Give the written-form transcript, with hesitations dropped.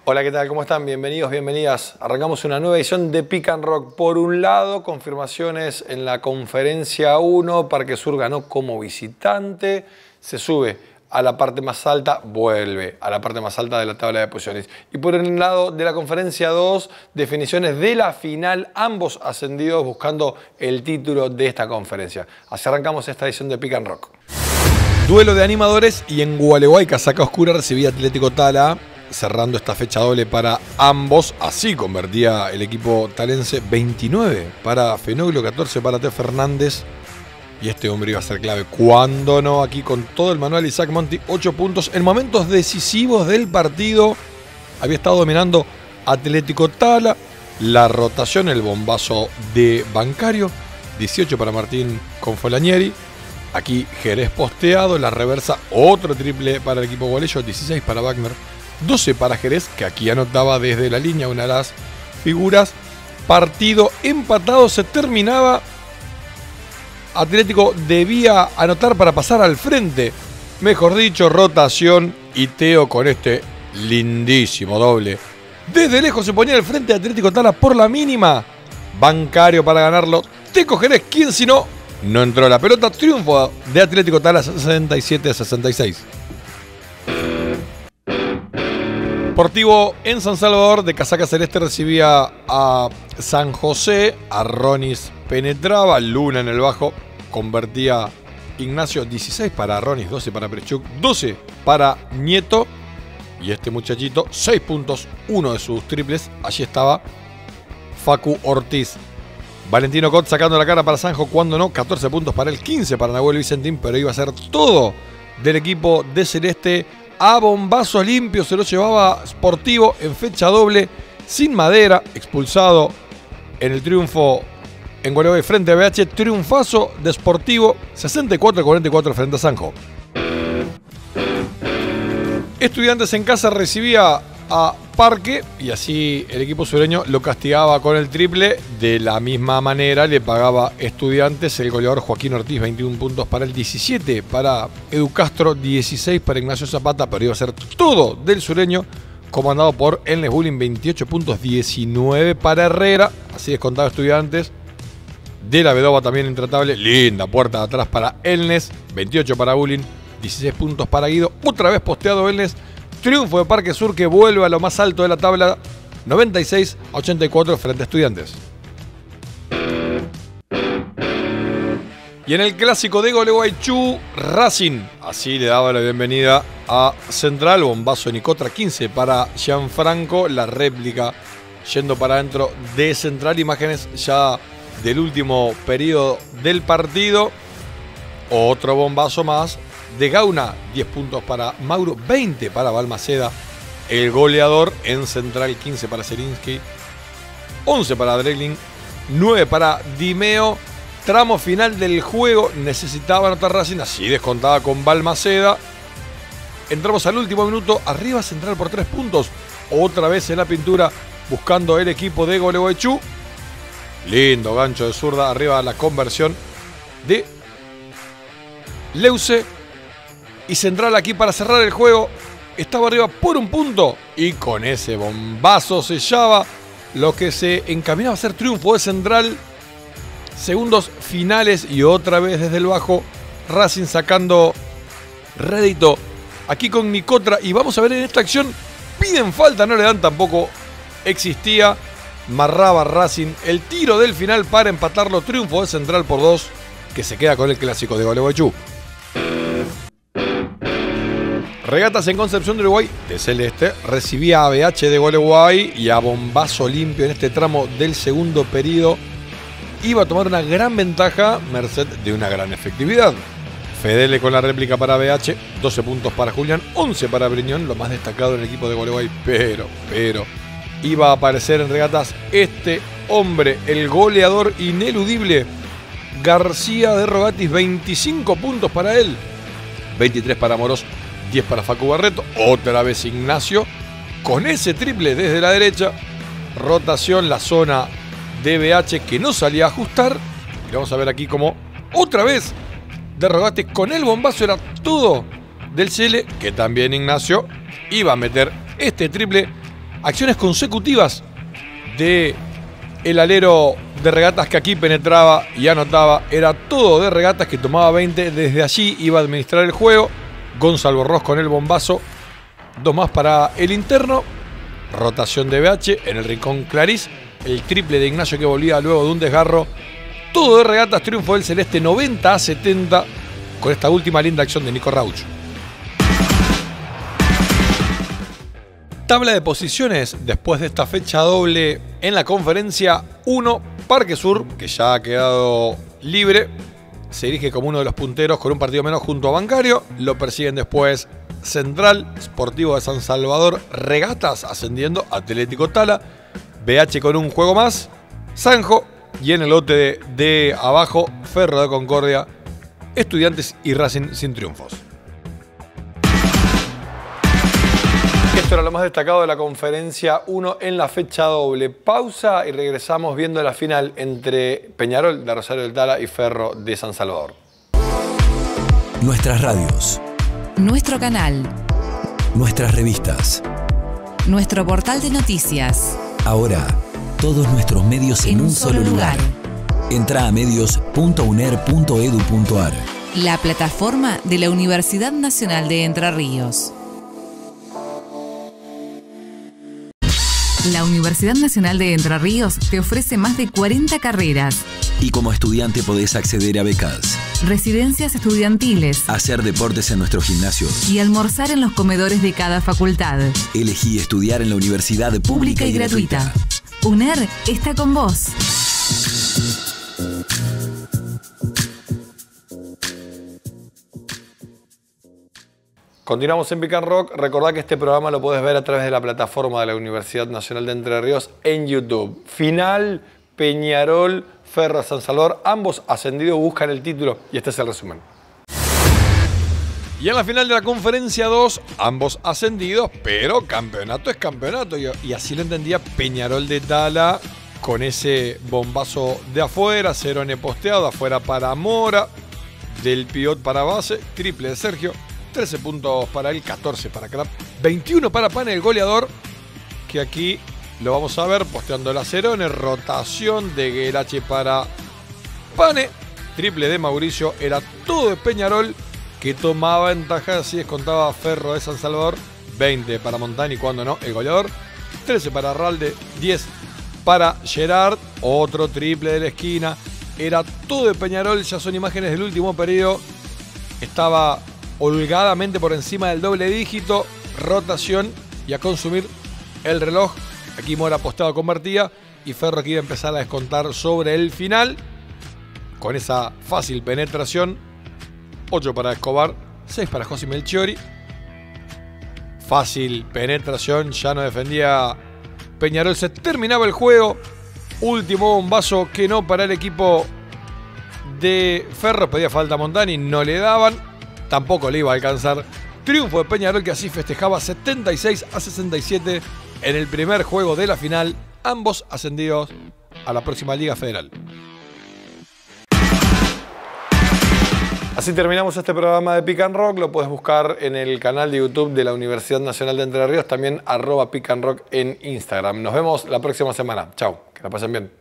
Hola, ¿qué tal? ¿Cómo están? Bienvenidos, bienvenidas. Arrancamos una nueva edición de Pick and Rock. Por un lado, confirmaciones en la conferencia 1. Parque Sur ganó como visitante. Se sube a la parte más alta, vuelve a la parte más alta de la tabla de posiciones. Y por el lado de la conferencia 2, definiciones de la final. Ambos ascendidos buscando el título de esta conferencia. Así arrancamos esta edición de Pick and Rock. Duelo de animadores y en Gualeguay, casaca oscura, recibía Atlético Tala. Cerrando esta fecha doble para ambos. Así convertía el equipo talense. 29 para Fenoglio, 14 para T. Fernández. Y este hombre iba a ser clave. Cuando no, aquí con todo el manual Isaac Monti, 8 puntos. En momentos decisivos del partido había estado dominando Atlético Tala. La rotación, el bombazo de Bancario. 18 para Martín Confolanieri. Aquí Jerez posteado. La reversa, otro triple para el equipo gualeyo. 16 para Wagner. 12 para Jerez, que aquí anotaba desde la línea una de las figuras. Partido empatado, se terminaba. Atlético debía anotar para pasar al frente. Mejor dicho, rotación. Y Teo con este lindísimo doble. Desde lejos se ponía al frente de Atlético Tala por la mínima. Bancario para ganarlo. Teco Jerez, quien si no, no entró la pelota. Triunfo de Atlético Tala 67-66. Deportivo en San Salvador, de casaca celeste, recibía a San José. Arronis penetraba, Luna en el bajo, convertía Ignacio. 16 para Arronis, 12 para Prechuk, 12 para Nieto. Y este muchachito, 6 puntos, uno de sus triples. Allí estaba Facu Ortiz. Valentino Cot sacando la cara para Sanjo, cuando no, 14 puntos para él, 15 para Nahuel Vicentín, pero iba a ser todo del equipo de Celeste. A bombazo limpio se lo llevaba Sportivo en fecha doble, sin madera, expulsado en el triunfo en Gualeguay frente a BH. Triunfazo de Sportivo, 64-44 frente a Sanjo. Estudiantes en casa recibía a Parque y así el equipo sureño lo castigaba con el triple. De la misma manera le pagaba Estudiantes el goleador Joaquín Ortiz, 21 puntos para el, 17 para Edu Castro, 16 para Ignacio Zapata, pero iba a ser todo del sureño, comandado por Elnes Bulling, 28 puntos, 19 para Herrera, así descontado Estudiantes. De la Vedova también intratable, linda puerta de atrás para Elnes, 28 para Bulling, 16 puntos para Guido, otra vez posteado Elnes. Triunfo de Parque Sur, que vuelve a lo más alto de la tabla, 96-84 frente a Estudiantes. Y en el clásico de Gualeguaychú, Racing así le daba la bienvenida a Central. Bombazo de Nicotra, 15 para Gianfranco. La réplica yendo para adentro de Central. Imágenes ya del último periodo del partido. Otro bombazo más de Gauna, 10 puntos para Mauro, 20 para Balmaceda, el goleador en Central, 15 para Zelinsky, 11 para Dreglin, 9 para Dimeo. Tramo final del juego, necesitaba anotar Racing, así descontaba con Balmaceda. Entramos al último minuto, arriba Central por 3 puntos, otra vez en la pintura, buscando el equipo de Gualeguaychú. Lindo gancho de zurda, arriba la conversión de Leuce. Y Central aquí para cerrar el juego estaba arriba por un punto y con ese bombazo sellaba lo que se encaminaba a ser triunfo de Central. Segundos finales y otra vez desde el bajo Racing sacando rédito aquí con Nicotra. Y vamos a ver en esta acción, piden falta, no le dan tampoco, existía. Marraba Racing el tiro del final para empatarlo. Triunfo de Central por 2, que se queda con el clásico de Gualeguaychú. Regatas en Concepción de Uruguay, de Celeste, recibía a BH de Gualeguay y a bombazo limpio en este tramo del segundo periodo. Iba a tomar una gran ventaja, merced de una gran efectividad. Fedele con la réplica para BH, 12 puntos para Julián, 11 para Briñón, lo más destacado en el equipo de Gualeguay, pero iba a aparecer en regatas este hombre, el goleador ineludible, García de Rogatis, 25 puntos para él, 23 para Moros, 10 para Facu Barreto, otra vez Ignacio, con ese triple desde la derecha. Rotación, la zona de BH que no salía a ajustar. Y vamos a ver aquí como otra vez de Rogatis con el bombazo, era todo del CL, que también Ignacio iba a meter este triple acciones consecutivas de el alero de Regatas que aquí penetraba y anotaba. Era todo de Regatas, que tomaba 20. Desde allí iba a administrar el juego. Gonzalo Ross con el bombazo. 2 más para el interno. Rotación de BH en el rincón Clarís. El triple de Ignacio que volvía luego de un desgarro. Todo de Regatas, triunfo del Celeste 90-70 con esta última linda acción de Nico Rauch. Tabla de posiciones después de esta fecha doble en la conferencia 1. Parque Sur, que ya ha quedado libre, se dirige como uno de los punteros con un partido menos junto a Bancario. Lo persiguen después Central, Sportivo de San Salvador, Regatas ascendiendo, Atlético Tala, BH con un juego más, Sanjo, y en el lote de abajo, Ferro de Concordia, Estudiantes y Racing sin triunfos. Esto era lo más destacado de la conferencia 1 en la fecha doble. Pausa y regresamos viendo la final entre Peñarol de Rosario del Tala y Ferro de San Salvador. Nuestras radios. Nuestro canal. Nuestras revistas. Nuestro portal de noticias. Ahora, todos nuestros medios en un solo lugar. Entra a medios.uner.edu.ar. La plataforma de la Universidad Nacional de Entre Ríos. La Universidad Nacional de Entre Ríos te ofrece más de 40 carreras. Y como estudiante podés acceder a becas, residencias estudiantiles, hacer deportes en nuestros gimnasios y almorzar en los comedores de cada facultad. Elegí estudiar en la universidad pública y gratuita. UNER está con vos. Continuamos en Pick and Rock. Recordá que este programa lo podés ver a través de la plataforma de la Universidad Nacional de Entre Ríos en YouTube. Final, Peñarol, Ferro San Salvador. Ambos ascendidos buscan el título y este es el resumen. Y en la final de la conferencia 2, ambos ascendidos, pero campeonato es campeonato. Y así lo entendía Peñarol de Tala con ese bombazo de afuera, Cerone posteado, afuera para Mora, del pivot para base, triple de Sergio. 13 puntos para él, 14 para Crap, 21 para Pane, el goleador, que aquí lo vamos a ver posteando la Cerone, rotación de Guerache para Pane, triple de Mauricio, era todo de Peñarol, que tomaba ventaja, así descontaba Ferro de San Salvador, 20 para Montani, cuando no, el goleador, 13 para Ralde, 10 para Gerard, otro triple de la esquina, era todo de Peñarol, ya son imágenes del último periodo, estaba holgadamente por encima del doble dígito, rotación y a consumir el reloj. Aquí Mora apostado convertía y Ferro aquí iba a empezar a descontar sobre el final con esa fácil penetración. 8 para Escobar, 6 para José Melchiori. Fácil penetración, ya no defendía Peñarol, se terminaba el juego. Último bombazo que no para el equipo de Ferro, pedía falta a Montani, no le daban. Tampoco le iba a alcanzar. Triunfo de Peñarol, que así festejaba 76-67 en el primer juego de la final. Ambos ascendidos a la próxima Liga Federal. Así terminamos este programa de Pick and Rock. Lo puedes buscar en el canal de YouTube de la Universidad Nacional de Entre Ríos. También @Pick and Rock en Instagram. Nos vemos la próxima semana. Chau, que la pasen bien.